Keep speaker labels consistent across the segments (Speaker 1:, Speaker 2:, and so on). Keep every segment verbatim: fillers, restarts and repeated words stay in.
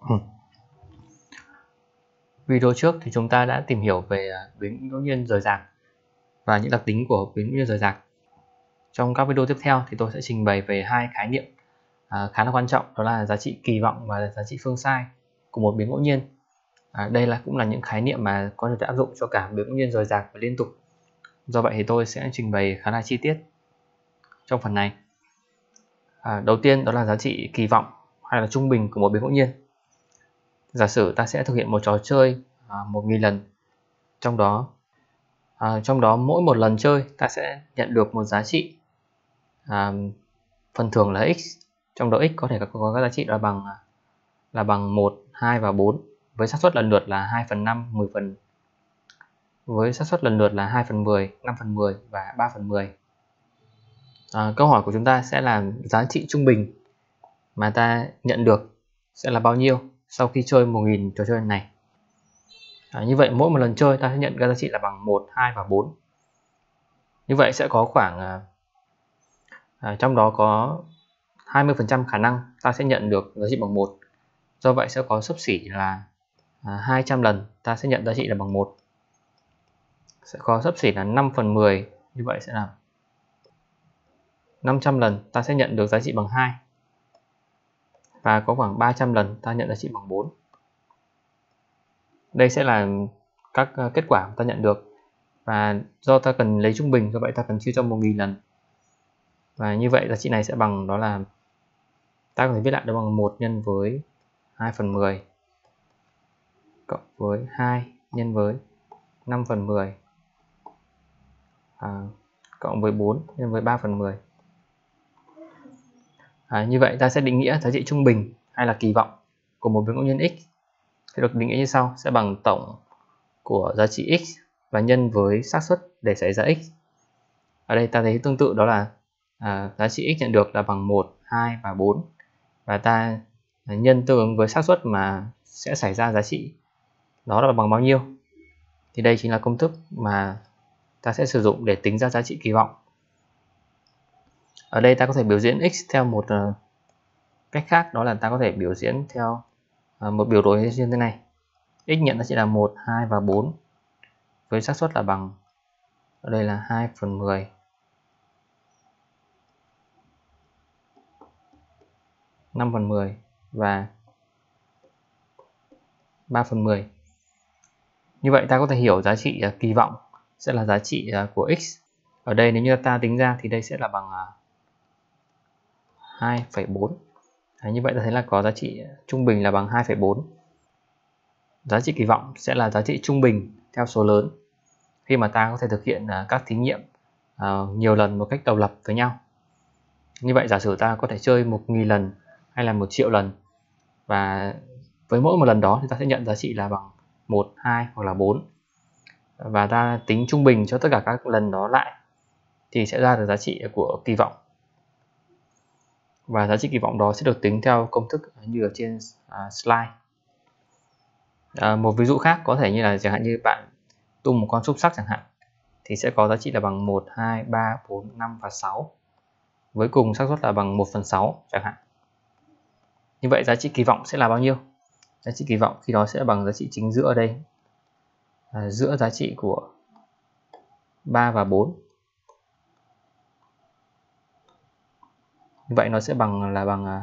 Speaker 1: Video trước thì chúng ta đã tìm hiểu về biến ngẫu nhiên rời rạc và những đặc tính của biến ngẫu nhiên rời rạc. Trong các video tiếp theo thì tôi sẽ trình bày về hai khái niệm à, khá là quan trọng, đó là giá trị kỳ vọng và giá trị phương sai của một biến ngẫu nhiên. À, đây là cũng là những khái niệm mà có thể áp dụng cho cả biến ngẫu nhiên rời rạc và liên tục. Do vậy thì tôi sẽ trình bày khá là chi tiết trong phần này. À, đầu tiên đó là giá trị kỳ vọng hay là trung bình của một biến ngẫu nhiên. Giả sử ta sẽ thực hiện một trò chơi à, một nghìn lần, trong đó à, trong đó mỗi một lần chơi ta sẽ nhận được một giá trị à, phần thưởng là x, trong đó x có thể có các giá trị là bằng là bằng một, hai và bốn, với xác suất lần lượt là hai phần năm, mười phần, với xác suất lần lượt là hai phần mười, năm phần mười và ba phần mười. À, câu hỏi của chúng ta sẽ là giá trị trung bình mà ta nhận được sẽ là bao nhiêu sau khi chơi một nghìn trò chơi này. À, như vậy mỗi một lần chơi ta sẽ nhận các giá trị là bằng một, hai và bốn. Như vậy sẽ có khoảng à, à, trong đó có hai mươi phần trăm khả năng ta sẽ nhận được giá trị bằng một. Do vậy sẽ có xấp xỉ là à, hai trăm lần ta sẽ nhận giá trị là bằng một. Sẽ có xấp xỉ là năm phần mười, như vậy sẽ là năm trăm lần ta sẽ nhận được giá trị bằng hai. Và có khoảng ba trăm lần ta nhận giá trị bằng bốn. Đây sẽ là các kết quả ta nhận được. Và do ta cần lấy trung bình, do vậy ta cần chia cho một nghìn lần. Và như vậy giá trị này sẽ bằng, đó là ta có thể viết lại đó bằng một nhân với hai phần mười cộng với hai nhân với năm phần mười à, cộng với bốn nhân với ba phần mười. À, như vậy ta sẽ định nghĩa giá trị trung bình hay là kỳ vọng của một biến ngẫu nhiên x sẽ được định nghĩa như sau, sẽ bằng tổng của giá trị x và nhân với xác suất để xảy ra x. Ở đây ta thấy tương tự, đó là à, giá trị x nhận được là bằng một, hai và bốn, và ta nhân tương ứng với xác suất mà sẽ xảy ra giá trị đó là bằng bao nhiêu. Thì đây chính là công thức mà ta sẽ sử dụng để tính ra giá trị kỳ vọng. Ở đây ta có thể biểu diễn x theo một uh, cách khác, đó là ta có thể biểu diễn theo uh, một biểu đồ như thế này. X nhận giá trị là một, hai và bốn với xác suất là bằng, ở đây là hai phần mười, năm phần mười và ba phần mười. Như vậy ta có thể hiểu giá trị uh, kỳ vọng sẽ là giá trị uh, của x. Ở đây nếu như ta tính ra thì đây sẽ là bằng uh, hai phẩy bốn. Đấy, như vậy ta thấy là có giá trị trung bình là bằng hai phẩy bốn. Giá trị kỳ vọng sẽ là giá trị trung bình theo số lớn khi mà ta có thể thực hiện uh, các thí nghiệm uh, nhiều lần một cách độc lập với nhau. Như vậy giả sử ta có thể chơi một nghìn lần hay là một triệu lần, và với mỗi một lần đó thì ta sẽ nhận giá trị là bằng một, hai hoặc là bốn. Và ta tính trung bình cho tất cả các lần đó lại thì sẽ ra được giá trị của kỳ vọng. Và giá trị kỳ vọng đó sẽ được tính theo công thức như ở trên uh, slide. À, một ví dụ khác có thể như là chẳng hạn như bạn tung một con xúc xắc chẳng hạn, thì sẽ có giá trị là bằng một, hai, ba, bốn, năm và sáu, với cùng xác suất là bằng một phần sáu chẳng hạn. Như vậy giá trị kỳ vọng sẽ là bao nhiêu? Giá trị kỳ vọng khi đó sẽ bằng giá trị chính giữa ở đây, à, giữa giá trị của ba và bốn. Như vậy nó sẽ bằng là bằng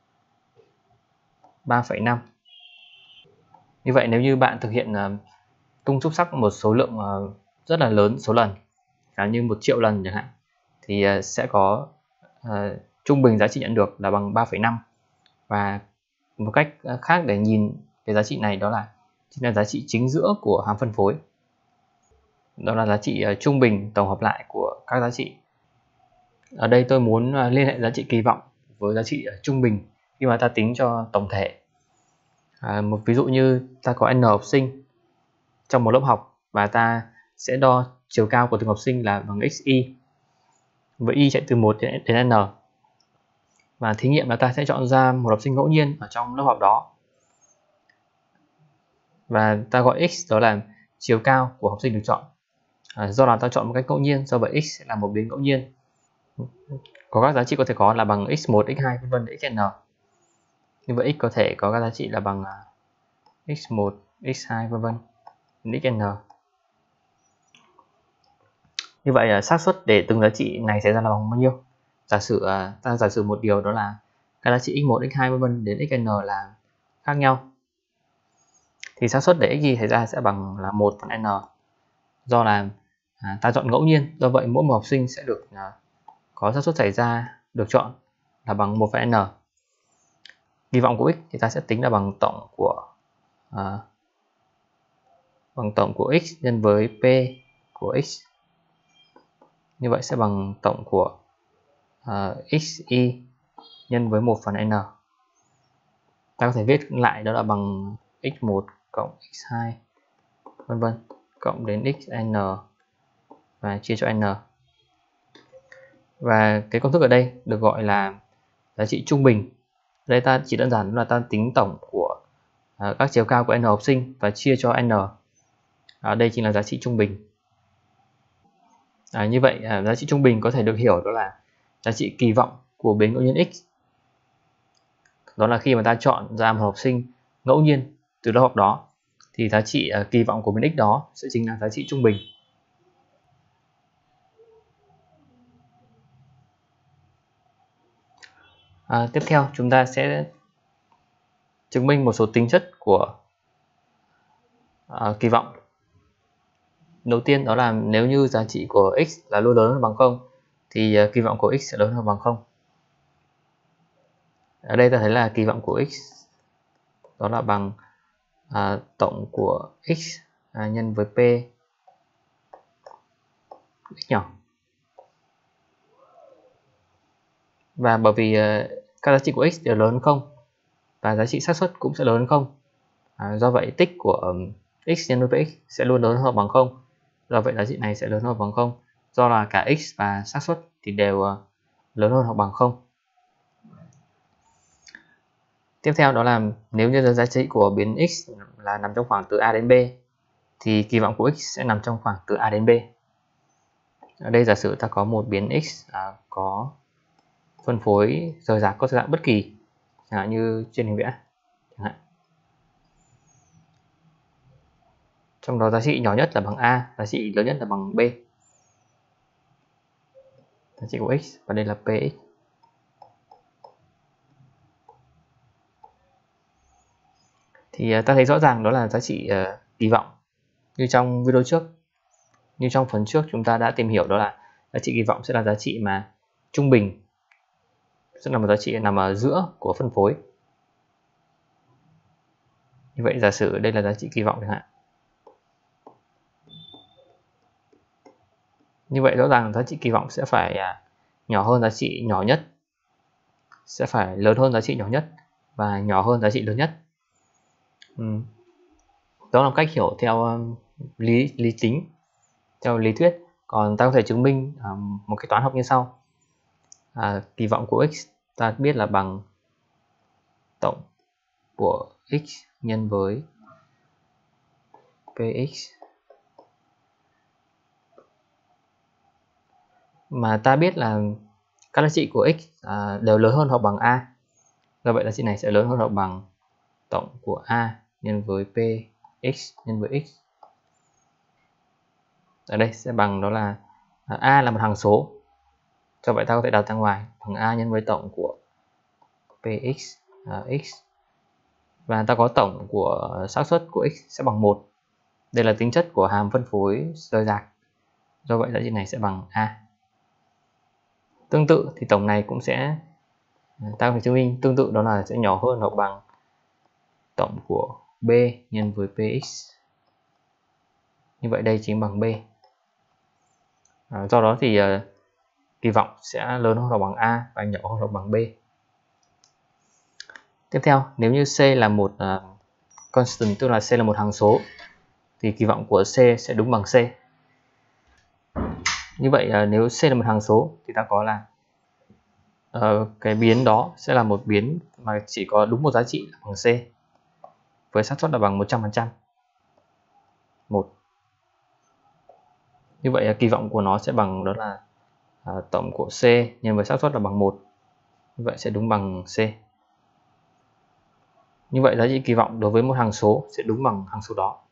Speaker 1: ba phẩy năm. Như vậy nếu như bạn thực hiện uh, tung xúc xắc một số lượng uh, rất là lớn số lần, cả như một triệu lần chẳng hạn, thì uh, sẽ có uh, trung bình giá trị nhận được là bằng ba phẩy năm. Và một cách uh, khác để nhìn cái giá trị này, đó là chính là giá trị chính giữa của hàm phân phối. Đó là giá trị uh, trung bình tổng hợp lại của các giá trị. Ở đây tôi muốn uh, liên hệ giá trị kỳ vọng với giá trị uh, trung bình khi mà ta tính cho tổng thể. À, một ví dụ như ta có n học sinh trong một lớp học, và ta sẽ đo chiều cao của từng học sinh là bằng xy, với y chạy từ một đến n. Và thí nghiệm là ta sẽ chọn ra một học sinh ngẫu nhiên ở trong lớp học đó, và ta gọi x đó là chiều cao của học sinh được chọn. À, do là ta chọn một cách ngẫu nhiên, do vậy x sẽ là một biến ngẫu nhiên, có các giá trị có thể có là bằng x một, x hai vân vân xn. Như vậy x có thể có các giá trị là bằng x một, x hai vân vân đến xn. Như vậy xác suất để từng giá trị này xảy ra là bằng bao nhiêu? Giả sử ta giả sử một điều đó là các giá trị x một, x hai vân vân đến xn là khác nhau, thì xác suất để x y xảy ra sẽ bằng là một phần n. Do là à, ta chọn ngẫu nhiên, do vậy mỗi một học sinh sẽ được à, có xác suất xảy ra được chọn là bằng một phần n. Kỳ vọng của x thì ta sẽ tính là bằng tổng của à, bằng tổng của x nhân với p của x. Như vậy sẽ bằng tổng của uh, xy nhân với một phần n. Ta có thể viết lại đó là bằng x một cộng x hai vân vân cộng đến xn và chia cho n. Và cái công thức ở đây được gọi là giá trị trung bình. Đây ta chỉ đơn giản là ta tính tổng của uh, các chiều cao của n học sinh và chia cho n. À, đây chính là giá trị trung bình. À, như vậy à, giá trị trung bình có thể được hiểu đó là giá trị kỳ vọng của biến ngẫu nhiên x. Đó là khi mà ta chọn ra một học sinh ngẫu nhiên từ lớp học đó thì giá trị uh, kỳ vọng của biến x đó sẽ chính là giá trị trung bình. À, tiếp theo chúng ta sẽ chứng minh một số tính chất của uh, kỳ vọng. Đầu tiên đó là nếu như giá trị của x là luôn lớn hơn bằng không thì uh, kỳ vọng của x sẽ lớn hơn bằng không. Ở đây ta thấy là kỳ vọng của x đó là bằng uh, tổng của x uh, nhân với p x nhỏ. Và bởi vì uh, các giá trị của x đều lớn hơn không và giá trị xác suất cũng sẽ lớn hơn không. À, do vậy tích của um, x nhân với px sẽ luôn lớn hơn bằng không. Do vậy giá trị này sẽ lớn hơn bằng không. Do là cả x và xác suất thì đều uh, lớn hơn hoặc bằng không. Tiếp theo đó là nếu như giá trị của biến x là nằm trong khoảng từ a đến b thì kỳ vọng của x sẽ nằm trong khoảng từ a đến b. Ở đây giả sử ta có một biến x à, có phân phối rời rạc có dạng bất kỳ, chẳng hạn như trên hình vẽ. Chẳng hạn. Trong đó giá trị nhỏ nhất là bằng a, giá trị lớn nhất là bằng b. Giá trị của x và đây là px. Thì ta thấy rõ ràng đó là giá trị uh, kỳ vọng. Như trong video trước, như trong phần trước chúng ta đã tìm hiểu đó là giá trị kỳ vọng sẽ là giá trị mà trung bình, sẽ là một giá trị nằm ở giữa của phân phối. Như vậy giả sử đây là giá trị kỳ vọng chẳng hạn. Như vậy rõ ràng giá trị kỳ vọng sẽ phải nhỏ hơn giá trị nhỏ nhất, sẽ phải lớn hơn giá trị nhỏ nhất và nhỏ hơn giá trị lớn nhất. Ừ. Đó là một cách hiểu theo um, lý lý tính, theo lý thuyết. Còn ta có thể chứng minh um, một cái toán học như sau. À, kỳ vọng của x ta biết là bằng tổng của x nhân với px. Mà ta biết là các giá trị của x à, đều lớn hơn hoặc bằng a. Do vậy giá trị này sẽ lớn hơn hoặc bằng tổng của a nhân với px nhân với x. Ở đây sẽ bằng đó là à, a là một hằng số. Do vậy ta có thể đặt ra ngoài bằng a nhân với tổng của px à, x. Và ta có tổng của xác suất của x sẽ bằng một. Đây là tính chất của hàm phân phối rời rạc. Do vậy giá trị này sẽ bằng a. Tương tự thì tổng này cũng sẽ ta có thể chứng minh tương tự đó là sẽ nhỏ hơn hoặc bằng tổng của b nhân với px. Như vậy đây chính bằng b. À, do đó thì uh, kỳ vọng sẽ lớn hơn hoặc bằng a và nhỏ hơn hoặc bằng b. Tiếp theo, nếu như c là một uh, constant, tức là c là một hằng số, thì kỳ vọng của c sẽ đúng bằng c. Như vậy uh, nếu c là một hằng số thì ta có là uh, cái biến đó sẽ là một biến mà chỉ có đúng một giá trị là bằng c, với xác suất là bằng một trăm phần trăm. một. Như vậy uh, kỳ vọng của nó sẽ bằng đó là uh, tổng của c nhân với xác suất là bằng một. Như vậy sẽ đúng bằng c. Như vậy giá trị kỳ vọng đối với một hằng số sẽ đúng bằng hằng số đó.